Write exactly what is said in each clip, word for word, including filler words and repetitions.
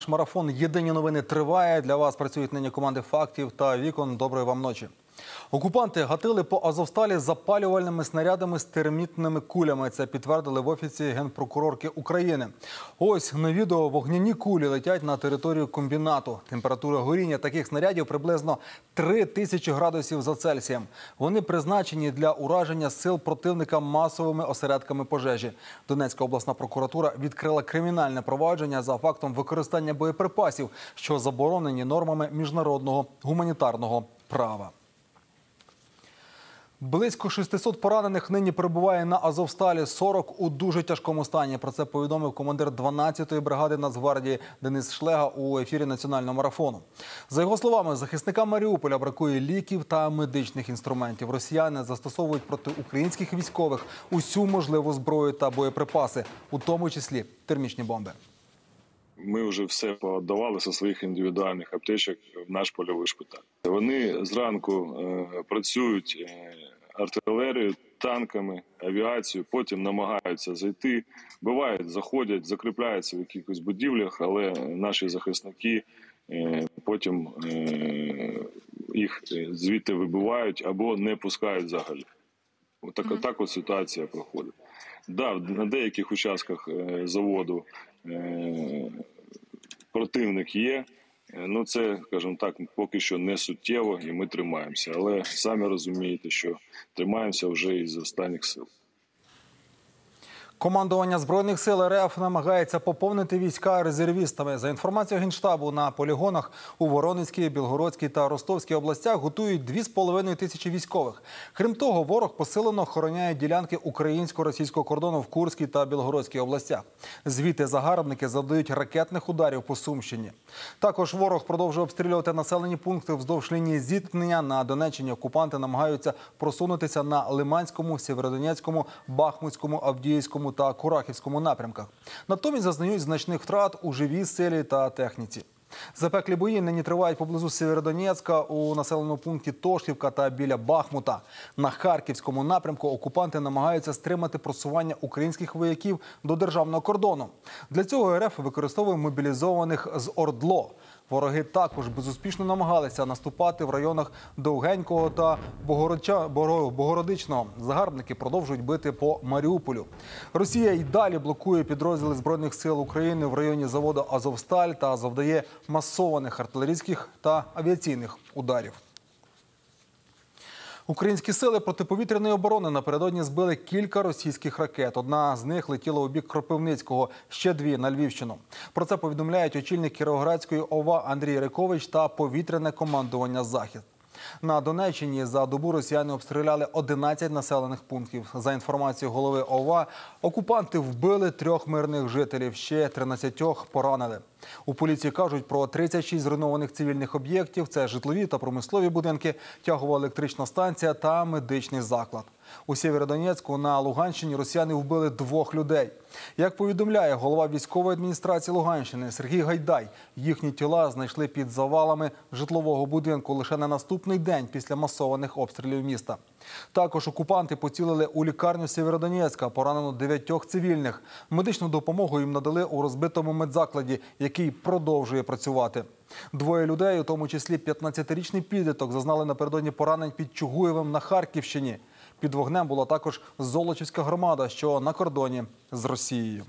Марафон «Єдині новини» триває. Для вас працюють нині команди «Фактів» та «Вікон». Доброї вам ночі. Окупанти гатили по Азовсталі запалювальними снарядами з термітними кулями. Це підтвердили в Офісі Генпрокурорки України. Ось на відео вогняні кулі летять на територію комбінату. Температура горіння таких снарядів приблизно три тисячі градусів за Цельсієм. Вони призначені для ураження сил противника масовими осередками пожежі. Донецька обласна прокуратура відкрила кримінальне провадження за фактом використання боєприпасів, що заборонені нормами міжнародного гуманітарного права. Близько шестисот поранених нині перебуває на Азовсталі, сорок у дуже тяжкому стані. Про це повідомив командир дванадцятої бригади Нацгвардії Денис Шлега у ефірі національного марафону. За його словами, захисникам Маріуполя бракує ліків та медичних інструментів. Росіяни застосовують проти українських військових усю можливу зброю та боєприпаси, у тому числі термічні бомби. Ми вже все поодавали зі своїх індивідуальних аптечок в наш польовий шпиталь. Вони зранку е, працюють е, артилерією, танками, авіацією, потім намагаються зайти. Бувають, заходять, закріпляються в якихось будівлях, але наші захисники е, потім е, їх звідти вибивають або не пускають взагалі. Отак, mm-hmm. так от ситуація проходить. Да, на деяких участках е, заводу е, противник є, ну це, скажімо так, поки що не суттєво і ми тримаємося. Але самі розумієте, що тримаємося вже із останніх сил. Командування Збройних сил РФ намагається поповнити війська резервістами. За інформацією Генштабу, на полігонах у Воронезькій, Білгородській та Ростовській областях готують дві з половиною тисячі військових. Крім того, ворог посилено охороняє ділянки українсько-російського кордону в Курській та Білгородській областях. Звідти загарбники завдають ракетних ударів по Сумщині. Також ворог продовжує обстрілювати населені пункти вздовж лінії зіткнення. На Донеччині окупанти намагаються просунутися на Лиманському, Сєвєродонецькому, Бахмутському, Авдіївському та Курахівському напрямках. Натомість зазнають значних втрат у живій силі та техніці. Запеклі бої нині тривають поблизу Сєвєродонецька, у населеному пункті Тошківка та біля Бахмута. На Харківському напрямку окупанти намагаються стримати просування українських вояків до державного кордону. Для цього РФ використовує мобілізованих з ОРДЛО. Вороги також безуспішно намагалися наступати в районах Довгенького та Богородичного. Загарбники продовжують бити по Маріуполю. Росія й далі блокує підрозділи Збройних сил України в районі заводу «Азовсталь» та завдає масованих артилерійських та авіаційних ударів. Українські сили протиповітряної оборони напередодні збили кілька російських ракет. Одна з них летіла у бік Кропивницького, ще дві – на Львівщину. Про це повідомляють очільник Кіровоградської ОВА Андрій Рикович та повітряне командування «Захід». На Донеччині за добу росіяни обстріляли одинадцять населених пунктів. За інформацією голови ОВА, окупанти вбили трьох мирних жителів, ще тринадцятьох поранили. У поліції кажуть про тридцять шість зруйнованих цивільних об'єктів. Це житлові та промислові будинки, тягова електрична станція та медичний заклад. У Сєвєродонецьку на Луганщині росіяни вбили двох людей. Як повідомляє голова військової адміністрації Луганщини Сергій Гайдай, їхні тіла знайшли під завалами житлового будинку лише на наступний день після масованих обстрілів міста. Також окупанти поцілили у лікарню Сєвєродонецька, поранено дев'ятьох цивільних. Медичну допомогу їм надали у розбитому медзакладі, який продовжує працювати. Двоє людей, у тому числі п'ятнадцятирічний підліток, зазнали напередодні поранень під Чугуєвим на Харківщині. Під вогнем була також Золочівська громада, що на кордоні з Росією.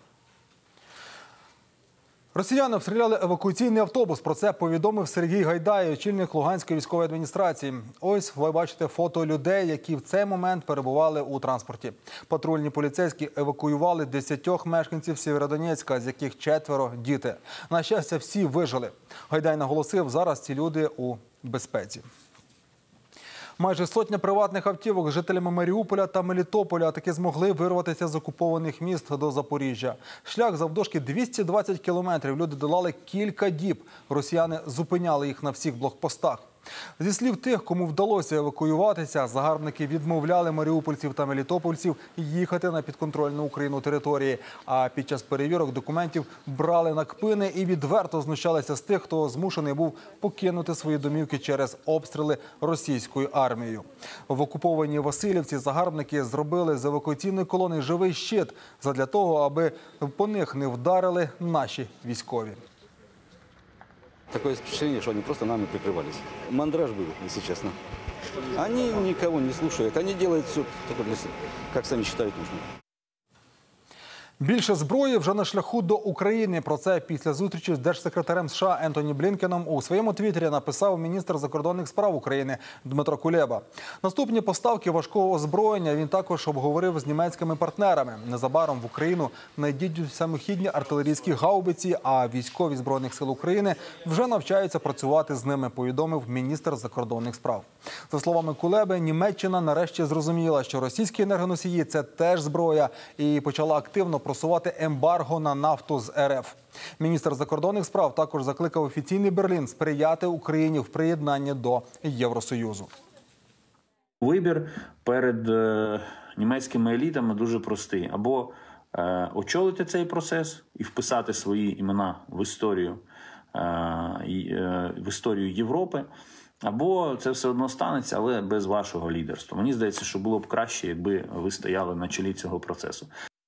Росіяни обстріляли евакуаційний автобус. Про це повідомив Сергій Гайдай, очільник Луганської військової адміністрації. Ось ви бачите фото людей, які в цей момент перебували у транспорті. Патрульні поліцейські евакуювали десятьох мешканців Сєвєродонецька, з яких четверо – діти. На щастя, всі вижили. Гайдай наголосив, зараз ці люди у безпеці. Майже сотня приватних автівок з жителями Маріуполя та Мелітополя таки змогли вирватися з окупованих міст до Запоріжжя. Шлях завдовжки двісті двадцять кілометрів люди долали кілька діб. Росіяни зупиняли їх на всіх блокпостах. Зі слів тих, кому вдалося евакуюватися, загарбники відмовляли маріупольців та мелітопольців їхати на підконтрольну Україну території. А під час перевірок документів брали на кпини і відверто знущалися з тих, хто змушений був покинути свої домівки через обстріли російською армією. В окупованій Василівці загарбники зробили з евакуаційної колони живий щит задля того, аби по них не вдарили наші військові. Такое впечатление, что они просто нами прикрывались. Мандраж был, если честно. Они никого не слушают, они делают все только для себя, как сами считают нужным. Більше зброї вже на шляху до України. Про це після зустрічі з держсекретарем США Ентоні Блінкеном у своєму твіттері написав міністр закордонних справ України Дмитро Кулеба. Наступні поставки важкого озброєння він також обговорив з німецькими партнерами. Незабаром в Україну надійдуть самохідні артилерійські гаубиці, а військові Збройних сил України вже навчаються працювати з ними, повідомив міністр закордонних справ. За словами Кулеби, Німеччина нарешті зрозуміла, що російські енергоносії – це теж зброя, і почала активно просувати ембарго на нафту з ер еф. Міністр закордонних справ також закликав офіційний Берлін сприяти Україні в приєднанні до Євросоюзу. Вибір перед е, німецькими елітами дуже простий. Або е, очолити цей процес і вписати свої імена в історію, е, е, в історію Європи, або це все одно станеться, але без вашого лідерства. Мені здається, що було б краще, якби ви стояли на чолі цього процесу.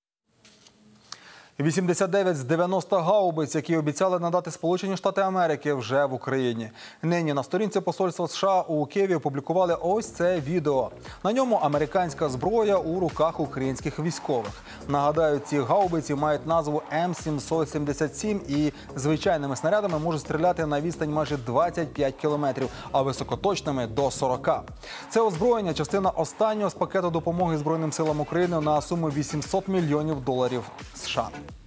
вісімдесят дев'ять з дев'яноста гаубиць, які обіцяли надати Сполучені Штати Америки, вже в Україні. Нині на сторінці посольства США у Києві опублікували ось це відео. На ньому американська зброя у руках українських військових. Нагадаю, ці гаубиці мають назву Ем сімсот сімдесят сім і звичайними снарядами можуть стріляти на відстань майже двадцять п'ять кілометрів, а високоточними – до сорока. Це озброєння – частина останнього з пакету допомоги Збройним силам України на суму вісімсот мільйонів доларів США.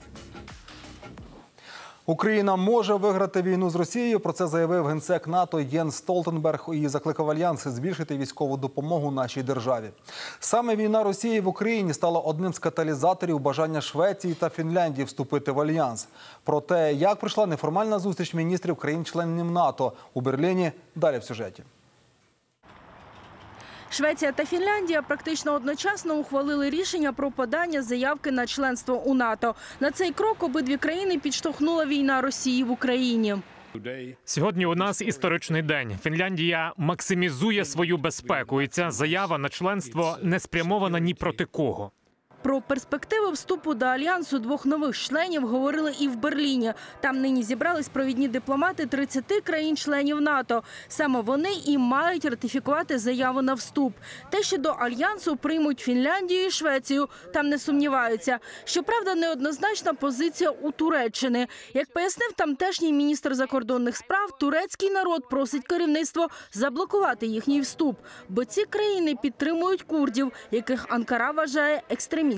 Україна може виграти війну з Росією. Про це заявив генсек НАТО Єнс Столтенберг і закликав Альянс збільшити військову допомогу нашій державі. Саме війна Росії в Україні стала одним з каталізаторів бажання Швеції та Фінляндії вступити в Альянс. Про те, як пройшла неформальна зустріч міністрів країн-членів НАТО у Берліні, далі в сюжеті. Швеція та Фінляндія практично одночасно ухвалили рішення про подання заявки на членство у НАТО. На цей крок обидві країни підштовхнула війна Росії в Україні. Сьогодні у нас історичний день. Фінляндія максимізує свою безпеку, і ця заява на членство не спрямована ні проти кого. Про перспективи вступу до Альянсу двох нових членів говорили і в Берліні. Там нині зібрались провідні дипломати тридцяти країн-членів НАТО. Саме вони і мають ратифікувати заяву на вступ. Те, що до Альянсу приймуть Фінляндію і Швецію, там не сумніваються. Щоправда, неоднозначна позиція у Туреччини. Як пояснив тамтешній міністр закордонних справ, турецький народ просить керівництво заблокувати їхній вступ. Бо ці країни підтримують курдів, яких Анкара вважає екстремістами.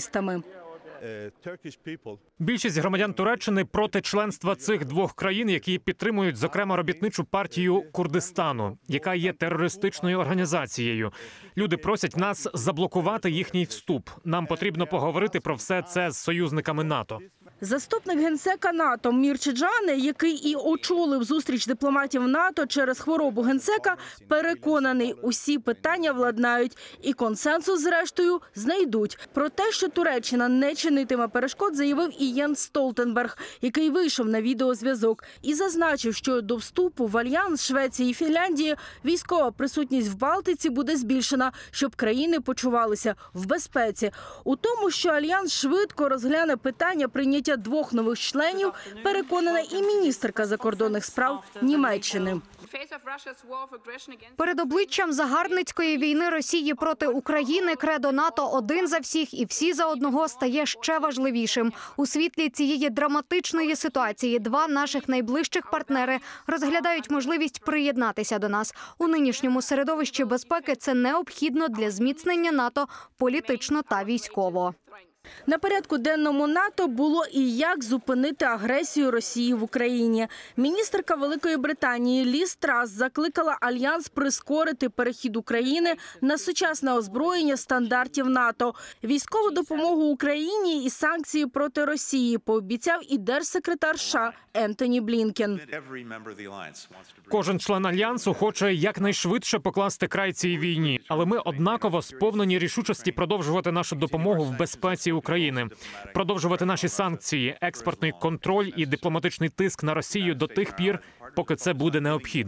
Більшість громадян Туреччини проти членства цих двох країн, які підтримують, зокрема, робітничу партію Курдистану, яка є терористичною організацією. Люди просять нас заблокувати їхній вступ. Нам потрібно поговорити про все це з союзниками НАТО. Заступник генсека НАТО Мір Чеджане, який і очолив зустріч дипломатів НАТО через хворобу генсека, переконаний, усі питання владнають і консенсус, зрештою, знайдуть. Про те, що Туреччина не чинитиме перешкод, заявив і Єнс Столтенберг, який вийшов на відеозв'язок і зазначив, що до вступу в Альянс Швеції і Фінляндії військова присутність в Балтиці буде збільшена, щоб країни почувалися в безпеці. У тому, що Альянс швидко розгляне питання прийняття двох нових членів, переконана і міністерка закордонних справ Німеччини. Перед обличчям загарбницької війни Росії проти України кредо НАТО «один за всіх і всі за одного» стає ще важливішим. У світлі цієї драматичної ситуації два наших найближчих партнери розглядають можливість приєднатися до нас. У нинішньому середовищі безпеки це необхідно для зміцнення НАТО політично та військово. На порядку денному НАТО було і як зупинити агресію Росії в Україні. Міністерка Великої Британії Ліз Трас закликала Альянс прискорити перехід України на сучасне озброєння стандартів НАТО. Військову допомогу Україні і санкції проти Росії пообіцяв і держсекретар США Ентоні Блінкен. Кожен член Альянсу хоче якнайшвидше покласти край цій війні. Але ми однаково сповнені рішучості продовжувати нашу допомогу в безпеці України, продовжувати наші санкції, експортний контроль і дипломатичний тиск на Росію до тих пір, поки це буде необхідно.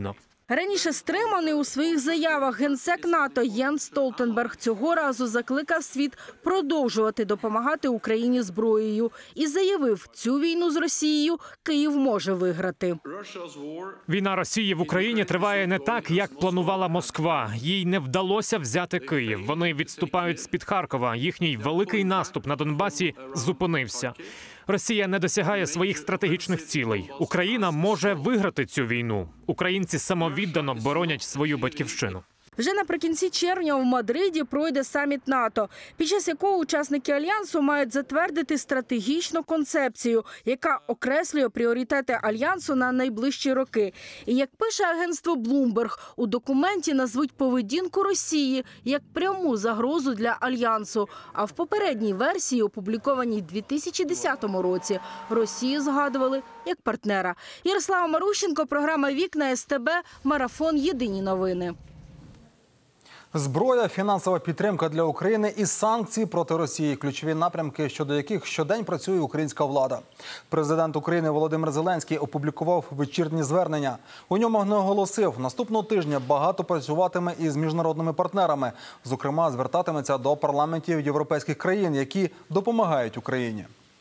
Раніше стриманий у своїх заявах генсек НАТО Єнс Столтенберг цього разу закликав світ продовжувати допомагати Україні зброєю і заявив, цю війну з Росією Київ може виграти. Війна Росії в Україні триває не так, як планувала Москва. Їй не вдалося взяти Київ. Вони відступають з-під Харкова. Їхній великий наступ на Донбасі зупинився. Росія не досягає своїх стратегічних цілей. Україна може виграти цю війну. Українці самовіддано боронять свою батьківщину. Вже наприкінці червня в Мадриді пройде саміт НАТО, під час якого учасники Альянсу мають затвердити стратегічну концепцію, яка окреслює пріоритети Альянсу на найближчі роки. І як пише агентство Bloomberg, у документі назвуть поведінку Росії як пряму загрозу для Альянсу. А в попередній версії, опублікованій у дві тисячі десятому році, Росію згадували як партнера. Ярослава Марущенко, програма «Вікна», ес те бе, Марафон, Єдині новини. Зброя, фінансова підтримка для України і санкції проти Росії – ключові напрямки, щодо яких щодень працює українська влада. Президент України Володимир Зеленський опублікував вечірнє звернення. У ньому наголосив, наступного тижня багато працюватиме із міжнародними партнерами. Зокрема, звертатиметься до парламентів європейських країн, які допомагають Україні.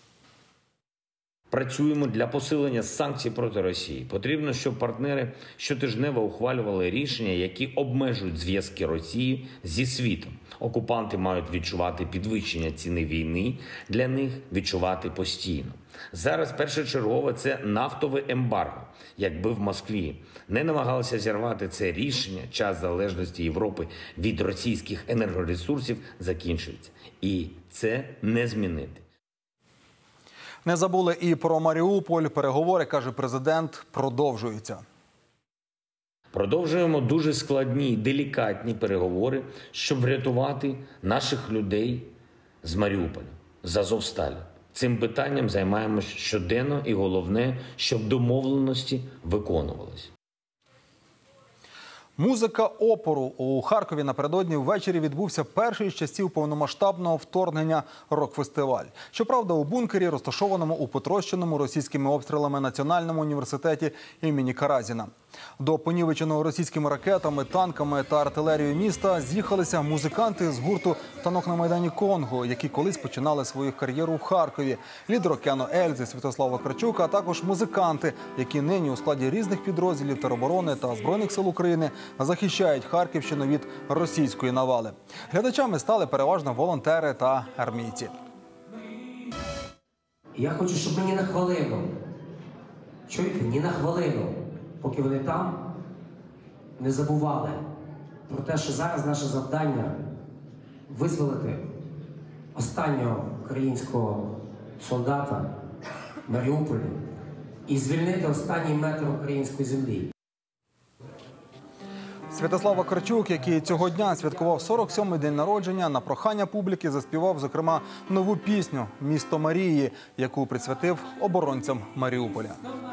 Працюємо для посилення санкцій проти Росії. Потрібно, щоб партнери щотижнево ухвалювали рішення, які обмежують зв'язки Росії зі світом. Окупанти мають відчувати підвищення ціни війни, для них відчувати постійно. Зараз першочергове – це нафтове ембарго. Якби в Москві не намагалися зірвати це рішення, час залежності Європи від російських енергоресурсів закінчується. І це не змінити. Не забули і про Маріуполь. Переговори, каже президент, продовжуються. Продовжуємо дуже складні і делікатні переговори, щоб врятувати наших людей з Маріуполя, з Азовсталі. Цим питанням займаємося щоденно і головне, щоб домовленості виконувалися. Музика опору. У Харкові напередодні ввечері відбувся перший з часів повномасштабного вторгнення рок-фестиваль. Щоправда, у бункері, розташованому у потрощеному російськими обстрілами Національному університеті імені Каразіна. До понівеченого російськими ракетами, танками та артилерією міста з'їхалися музиканти з гурту «Танок на Майдані Конго», які колись починали свою кар'єру в Харкові. Лідер «Океану Ельзи» Святослав Вакарчук, а також музиканти, які нині у складі різних підрозділів тероборони та Збройних сил України захищають Харківщину від російської навали. Глядачами стали переважно волонтери та армійці. Я хочу, щоб мені на хвилину, чуєте, ні на хвилину, поки вони там, не забували про те, що зараз наше завдання – визволити останнього українського солдата в Маріуполі і звільнити останній метр української землі. Святослав Вакарчук, який цього дня святкував сорок сьомий день народження, на прохання публіки заспівав, зокрема, нову пісню «Місто Марії», яку присвятив оборонцям Маріуполя.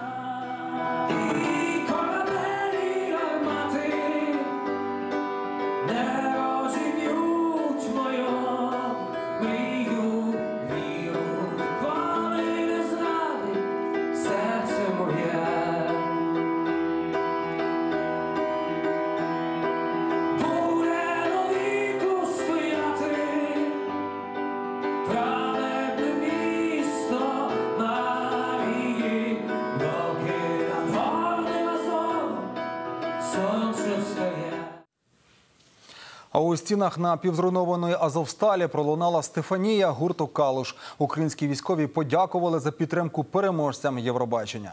А у стінах напівзруйнованої Азовсталі пролунала Стефанія гурту «Калуш». Українські військові подякували за підтримку переможцям Євробачення.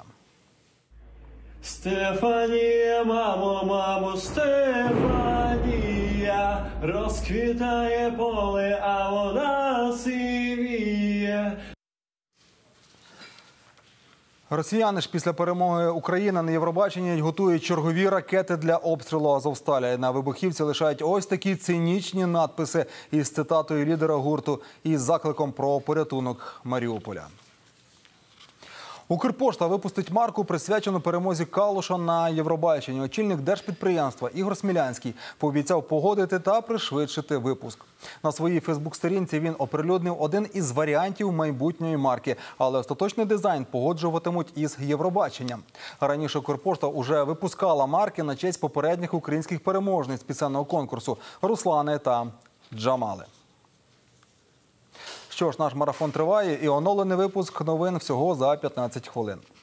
Стефанія, мамо, мамо, Стефанія, розквітає поле, а вода сивіє. Росіяни ж після перемоги України на Євробаченні готують чергові ракети для обстрілу Азовсталі. На вибухівці лишають ось такі цинічні надписи із цитатою лідера гурту і з закликом про порятунок Маріуполя. Укрпошта випустить марку, присвячену перемозі Калуша на Євробаченні. Очільник держпідприємства Ігор Смілянський пообіцяв погодити та пришвидшити випуск. На своїй фейсбук-сторінці він оприлюднив один із варіантів майбутньої марки, але остаточний дизайн погоджуватимуть із Євробаченням. Раніше Укрпошта уже випускала марки на честь попередніх українських переможниць пісенного конкурсу – Руслани та Джамали. Що ж, наш марафон триває і оновлений випуск новин всього за п'ятнадцять хвилин.